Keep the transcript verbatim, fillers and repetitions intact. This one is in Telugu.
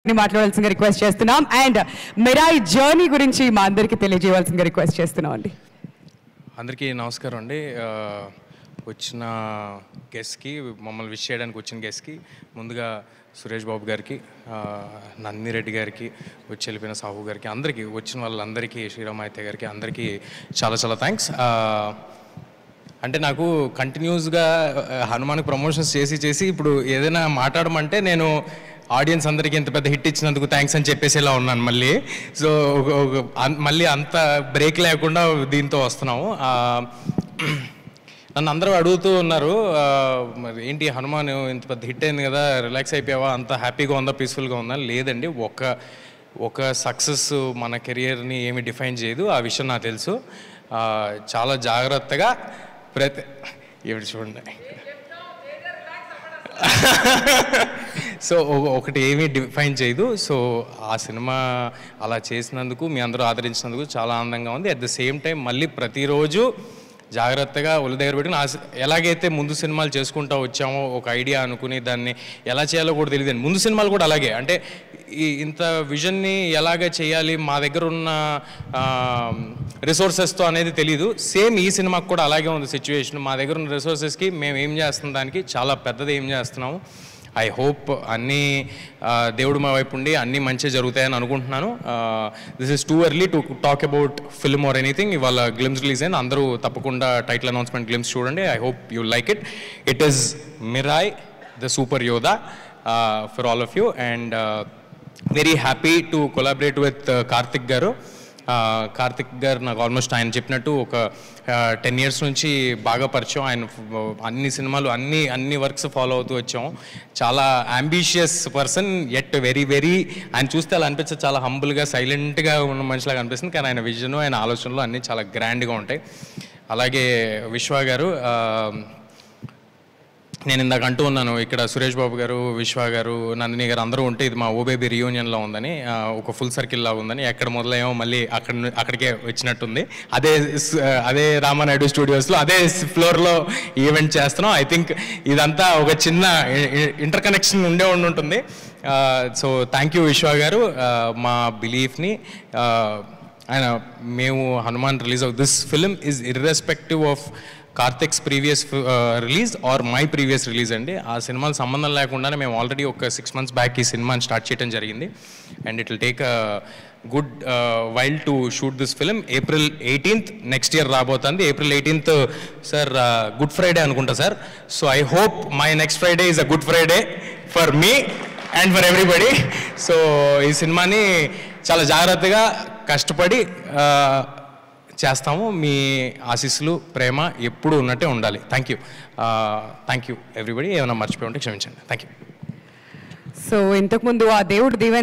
మాట్లాడాల్సిందిగా రిక్వెస్ట్ చేస్తున్నాం అండ్ మిరాయి జర్నీ గురించి మా అందరికీ తెలియజేయవలసిందిగా రిక్వెస్ట్ చేస్తున్నాం అండి. అందరికీ నమస్కారం అండి. వచ్చిన గెస్ట్కి, మమ్మల్ని విష్ చేయడానికి వచ్చిన గెస్ట్కి ముందుగా సురేష్ బాబు గారికి, నందిని రెడ్డి గారికి, వచ్చి వెళ్ళిపోయిన సాహు గారికి, అందరికీ వచ్చిన వాళ్ళందరికీ, శ్రీరామాయత్య గారికి అందరికీ చాలా చాలా థ్యాంక్స్. అంటే నాకు కంటిన్యూస్గా హనుమాన్కి ప్రమోషన్స్ చేసి చేసి ఇప్పుడు ఏదైనా మాట్లాడమంటే నేను ఆడియన్స్ అందరికీ ఇంత పెద్ద హిట్ ఇచ్చినందుకు థ్యాంక్స్ అని చెప్పేసేలా ఉన్నాను మళ్ళీ. సో మళ్ళీ అంత బ్రేక్ లేకుండా దీంతో వస్తున్నాము. నన్ను అందరూ అడుగుతూ ఉన్నారు, మరి ఏంటి హనుమాన్ ఇంత పెద్ద హిట్ అయింది కదా, రిలాక్స్ అయిపోయావా, అంత హ్యాపీగా ఉందా, పీస్ఫుల్గా ఉందా? లేదండి, ఒక ఒక సక్సెస్ మన కెరియర్ని ఏమి డిఫైన్ చేయదు, ఆ విషయం నాకు తెలుసు. చాలా జాగ్రత్తగా ప్రతి ఏమిటి చూడండి. సో ఒకటి ఏమీ డిఫైన్ చేయదు. సో ఆ సినిమా అలా చేసినందుకు, మీ అందరూ ఆదరించినందుకు చాలా ఆనందంగా ఉంది. అట్ ద సేమ్ టైం మళ్ళీ ప్రతిరోజు జాగ్రత్తగా ఒళ్ళు దగ్గర పెట్టుకుని, ఎలాగైతే ముందు సినిమాలు చేసుకుంటూ వచ్చామో ఒక ఐడియా అనుకుని దాన్ని ఎలా చేయాలో కూడా తెలియదండి. ముందు సినిమాలు కూడా అలాగే, అంటే ఈ ఇంత విజన్ని ఎలాగ చేయాలి, మా దగ్గర ఉన్న రిసోర్సెస్తో అనేది తెలీదు. సేమ్ ఈ సినిమాకి కూడా అలాగే ఉంది సిచ్యువేషన్. మా దగ్గర ఉన్న రిసోర్సెస్కి మేము ఏం చేస్తున్న దానికి చాలా పెద్దది ఏం చేస్తున్నాము. ఐ హోప్ అన్నీ దేవుడు మా వైపు ఉండి అన్నీ మంచిగా జరుగుతాయని అనుకుంటున్నాను. This is too early to talk about film or anything. ఇవాళ గ్లిమ్స్ రిలీజ్ అయింది, అందరూ తప్పకుండా టైటిల్ అనౌన్స్మెంట్ గ్లిమ్స్ చూడండి. I hope you like it. It is Mirai the super Yodha for all of you, and very happy to collaborate with Karthik గారు. కార్తిక్ గారు నాకు ఆల్మోస్ట్ ఆయన చెప్పినట్టు ఒక టెన్ ఇయర్స్ నుంచి బాగా పరిచయం. ఆయన అన్ని సినిమాలు అన్ని అన్ని వర్క్స్ ఫాలో అవుతూ వచ్చాము. చాలా ambitious person, at very very ఆయన చూస్తే అలా అనిపిస్తుంది, చాలా హంబుల్గా సైలెంట్గా ఉన్న మనిషిలాగా అనిపిస్తుంది. కానీ ఆయన విజన్, ఆయన ఆలోచనలు అన్నీ చాలా గ్రాండ్గా ఉంటాయి. అలాగే విశ్వ గారు, నేను ఇందాక అంటూ ఉన్నాను, ఇక్కడ సురేష్ బాబు గారు, విశ్వ గారు, నందిని గారు అందరూ ఉంటే ఇది మా ఓబేబీ రియూనియన్లో ఉందని, ఒక ఫుల్ సర్కిల్ లాగా ఉందని. ఎక్కడ మొదలయ్యామో మళ్ళీ అక్కడ అక్కడికే వచ్చినట్టుంది. అదే అదే రామానాయుడు స్టూడియోస్లో అదే ఫ్లోర్లో ఈవెంట్ చేస్తున్నాం. ఐ థింక్ ఇదంతా ఒక చిన్న ఇంటర్ కనెక్షన్ ఉండే ఉండి ఉంటుంది. సో థ్యాంక్ యూ విశ్వ గారు. మా బిలీఫ్ని ఆయన, మేము Hanuman release of this film is irrespective of Karthik's previous release or my previous release అండి. ఆ సినిమాలు సంబంధం లేకుండానే మేము ఆల్రెడీ ఒక సిక్స్ మంత్స్ బ్యాక్ ఈ సినిమాని స్టార్ట్ చేయడం జరిగింది. And it will take a good while to shoot this film. April eighteenth next year రాబోతుంది. April eighteenth sir good Friday అనుకుంటా sir. So I hope my next Friday is a good Friday for me and for everybody. So ఈ సినిమాని చాలా జాగ్రత్తగా కష్టపడి చేస్తాము. మీ ఆశీస్సులు, ప్రేమ ఎప్పుడు ఉన్నట్టే ఉండాలి. Thank you thank you everybody. ఏమైనా మర్చిపోయి ఉంటే క్షమించండి. Thank you. సో ఇంతకుముందు ఆ దేవుడు దీవెన